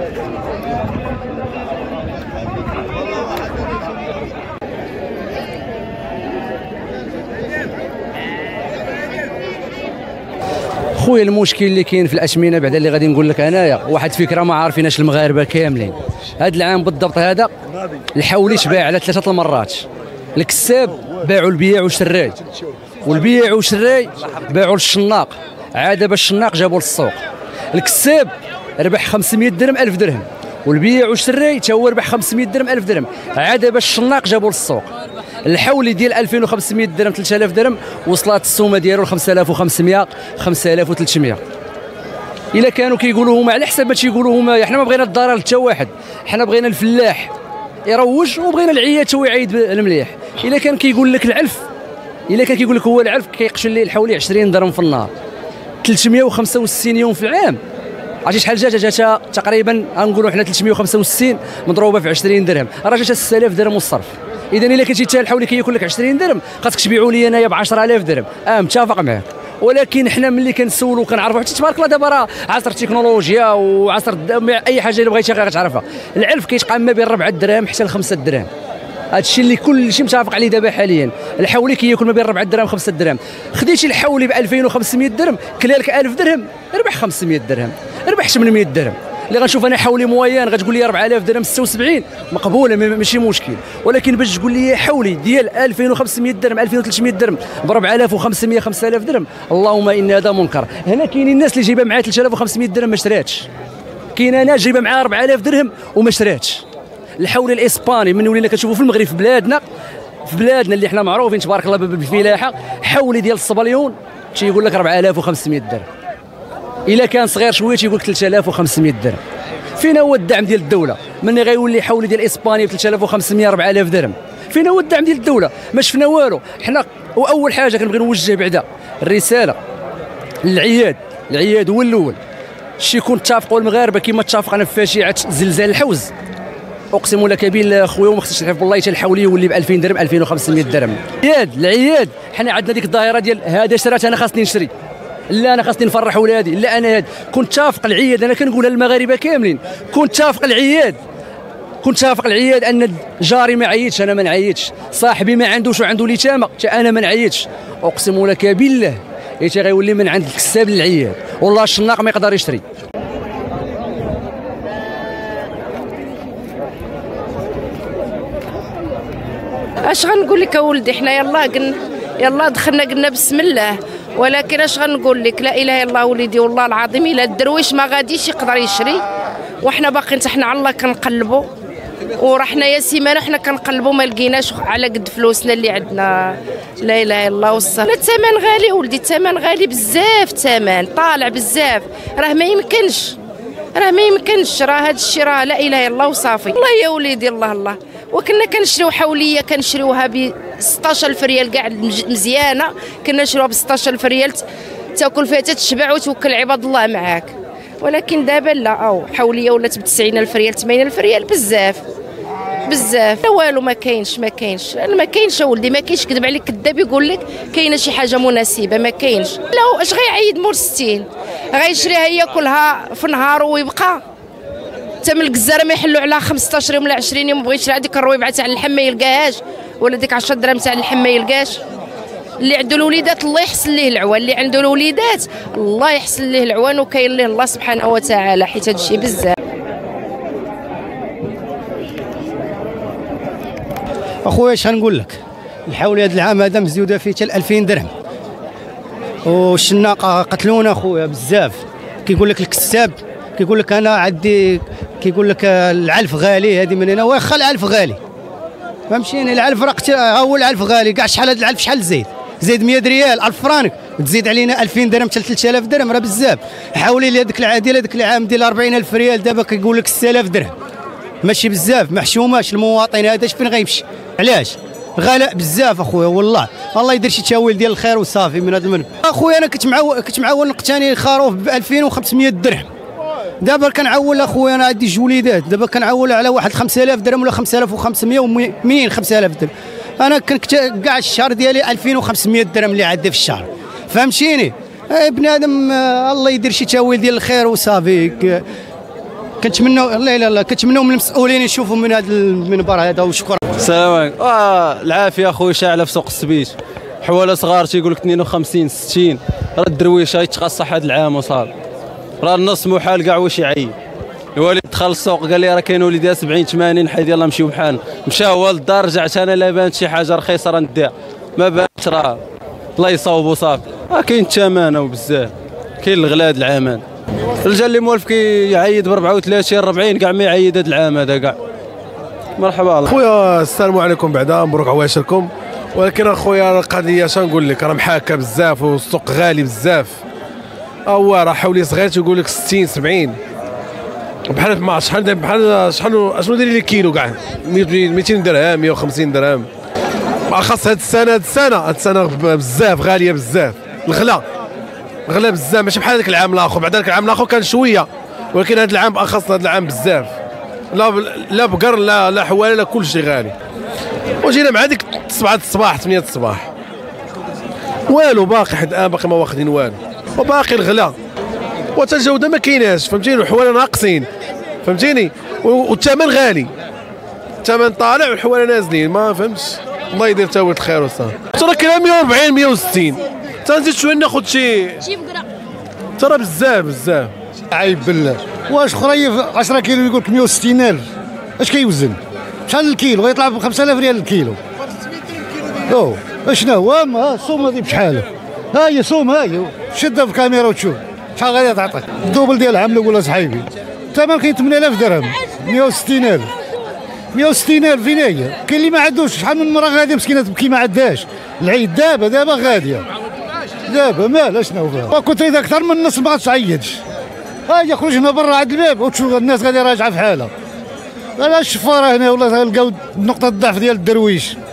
خويا المشكل اللي كاين في الاثمنه بعدا اللي غادي نقول لك انايا واحد فكره ما عارفيناش المغاربه كاملين. هذا العام بالضبط هذا الحولي تباع على 3 المرات. الكساب باعوا البياع والشراي، والبياع والشراي باعوا للشناق، عاد باش الشناق جابوا للسوق. الكساب ربح 500 درهم 1000 درهم، والبياع والشراي تا هو ربح 500 درهم 1000 درهم، عاد باش الشناق جابوا للسوق. الحولي ديال 2500 درهم 3000 درهم وصلت السومه ديالو ل 5500 5300. الا كانوا كيقولوا هما على حسب ما تيقولوا هما، حنا ما بغينا الضرر حتى واحد، حنا بغينا الفلاح يروج وبغينا العياد هو يعيد المليح. الا كان كيقول لك العلف، الا كان كيقول لك هو العلف كيقشر ليه الحولي 20 درهم في النهار، 365 يوم في العام. عرفتي شحال جاتها تقريبا غنقولوا حنا 365 مضروبه في 20 درهم، راه جاتها 6000 درهم والصرف. اذا الا كنتي حتى الحولي كياكل لك 20 درهم خاصك تبيعوا لي انايا ب 10000 درهم. متفق معاك، ولكن حنا ملي كنسولوا كنعرفوا حتى تبارك الله دابا راه عصر التكنولوجيا وعصر اي حاجه اللي بغيتي غتعرفها. العلف كيتقام ما بين 4 دراهم حتى ل 5 دراهم، هذا الشيء اللي كل شيء متفق عليه دابا حاليا. الحولي كياكل ما بين 4 دراهم 5 دراهم. خديتي الحولي ب 2500 درهم كلا لك 1000 درهم، ربح 500 درهم، ربح 800 درهم. اللي غنشوف انا حولي مويان غتقول لي 4000 درهم 76 مقبوله ماشي مشكل، ولكن باش تقول لي حولي ديال 2500 درهم 2300 درهم ب 4500 5000 درهم، اللهم ان هذا منكر. هنا كاينين الناس اللي جايبه معاها 3500 درهم ما اشتراتش، كاين ناس جايبه معاها 4000 درهم وما اشتراتش. الحولي الاسباني من ولينا كنشوفوا في المغرب في بلادنا اللي حنا معروفين تبارك الله بالفلاحه، حولي ديال الصبليون تيقول لك 4500 درهم، الا كان صغير شويه تيقول لك 3500 درهم. فين هو الدعم ديال الدوله؟ ملي غيولي حولي ديال اسبانيا ب 3500 4000 درهم، فين هو الدعم ديال الدوله؟ ما شفنا والو. حنا واول حاجه كنبغي نوجه بعدا الرساله العياد هو الاول، شي يكون اتفقوا المغاربه كما اتفقنا في فاجعه زلزال الحوز. اقسم لك بالله خويا وما خصنيش نحلف بالله حتى الحولي يولي ب 2000 درهم 2500 درهم. العياد حنا عندنا ديك الظاهره ديال هذا شرات انا خاصني نشري، لا انا خاصني نفرح ولادي، لا انا هاد. كنت تافق العياد، انا كنقولها للمغاربه كاملين، كنت تافق العياد ان جاري ما عيطش انا ما نعيطش، صاحبي ما عندوش وعنده اليتامى انا ما نعيطش. اقسم لك بالله حتى غيولي من عند الكساب للعياد، والله الشناق ما يقدر يشري. اش غنقول لك اولدي، حنا يلا دخلنا قلنا بسم الله، ولكن اش غنقول لك، لا اله الا الله وليدي والله العظيم الا الدرويش ما غاديش يقدر يشري، وحنا باقيين حنا على الله كنقلبوا، ورحنا يا سيمانه حنا كنقلبوا ما لقيناش على قد فلوسنا اللي عندنا. لا اله الا الله والصلاه. الثمن غالي ولدي، الثمن غالي بزاف، الثمن طالع بزاف، راه ما يمكنش راه هذا الشيء راه لا اله الا الله وصافي. الله يا وليدي الله وكنا كنشريو حوليه كنشريوها ب 16000 ريال كاع مزيانه، كنا نشريوها ب 16000 ريال تاكل فيها تتشبع وتوكل عباد الله معاك. ولكن دابا لا، او حوليه ولات ب 90000 ريال 80000 ريال، بزاف لا والو، ما كاينش اولدي، ما كاينش. كذب عليك كذاب يقول لك كاينه شي حاجه مناسبه، ما كاينش. لا اش غيعيد مور 60 غيشريها ياكلها في نهار ويبقى. تم الجزاره ما يحلوا على 15 يوم ولا 20 يوم، بغى يشري هذيك الرويبعه تاع اللحم ما يلقاهاش، ولا ديك 10 درهم تاع اللحم ما يلقاش. اللي عنده الوليدات الله يحسن ليه العوان، اللي عنده الوليدات الله يحسن ليه العوان، وكاين ليه الله سبحانه وتعالى، حيت هذا الشيء بزاف. اخويا اش غنقول لك، الحولي هذا العام هذا مزيوده فيه حتى 2000 درهم، والشناقه قتلونا اخويا بزاف. كيقول لك الكساب كيقول لك انا عندي، كيقول لك العلف غالي، هذه من هنا واخا العلف غالي فهمتيني، العلف راه هو العلف غالي كاع. شحال هذا العلف شحال زيد 100 ريال 1000 فرانك، تزيد علينا 2000 درهم حتى 3000 درهم، راه بزاف. حولي لي هذاك العادي هذاك العام ديال 40000 ريال، دابا كيقول لك 6000 درهم، ماشي بزاف، ما حشوماش المواطن هذا فين غيمشي؟ علاش؟ غلاء بزاف اخويا والله. الله يدير شي تاويل ديال الخير وصافي من هذا المنب. اخويا انا كنت معول نقتني خروف ب 2500 درهم، دابا كنعول اخويا انا عندي جوليدات، دابا كنعول على واحد 5000 درهم ولا 5500 ومنين 5000 درهم. انا كنت كاع الشهر ديالي 2500 درهم اللي عندي في الشهر، فهمتيني؟ بنادم الله يدير شي تاويل ديال الخير وصافي. كنتمنوا لا كنتمنوا من المسؤولين يشوفوا من هذا المنبر هذا. وشكرا. السلام عليكم. العافيه اخويا شاعله في سوق السبيت، حواله صغار تيقول لك 52 60. راه الدرويشه يتقصح هذا العام وصار، راه النص محال كاع واش يعيب. الوالد دخل السوق قال لي راه كاين وليدات 70 80 حيد يلاه نمشيو بحالنا. مشى هو للدار رجعت انا لا بانت شي حاجه رخيصه راه نديها، ما بانت راه الله يصاوبو صافي. كاين الثمن وبزاف، كاين الغلا هذا العام. الرجال اللي موالف كيعيد ب 34 40 كاع ما يعيد هذا العام هذا كاع. مرحبا خويا، السلام عليكم بعدا، مبروك عواشركم. ولكن اخويا القضيه اش نقول لك، راه محاكه بزاف والسوق غالي بزاف. هو راه حولي صغير تيقول لك 60 70 بحال ما شحال شحال شنو داير لي كيلو كاع 200 درهم 150 درهم. بالاخص هاد السنه بزاف غاليه بزاف. الغلا بزاف، ماشي بحال هذاك العام الاخر. بعد ذاك العام الاخر كان شويه، ولكن هذا العام بالاخص هذا العام بزاف. لا بقر لا حواله لا كل شيء غالي. وجينا مع ديك 7 الصباح 8 الصباح والو باقي حد الان باقي ما واخدين والو، وباقي الغلا وحتى الجوده ما كايناش، فهمتيني. الحواله ناقصين، فهمتيني. والثمن غالي، الثمن طالع والحواله نازلين، ما فهمتش. الله يدير تاويل الخير وصافي. ترى كلام 140 160 تنزيد شويه ناخذ شي ترى بزاف. عيب بالله. واش خريف 10 كيلو يقول لك 160,000 اش كيوزن؟ شحال الكيلو؟ غيطلع ب 5000 ريال الكيلو. اشنا هو الصوم هذه بشحال؟ ها هي صوم، ها هي شدها في الكاميرا وتشوف شحال غادي تعطيك. الدوبل ديال العمله ولا صحيبي. الثمن كاين 8000 درهم، 160,000 فين هي؟ كاين اللي ما عندوش. شحال من مره غاديه مسكينه تبكي ما عندهاش. العيد دابا غاديه، دابا مال شنو فيها. كنت اذا اكثر من النص ما غاتعيدش. ها هي خرج هنا برا عند الباب وتشوف الناس غادي راجعه في حالها. لا الشفاره هنا والله لقاو نقطه الضعف ديال الدرويش.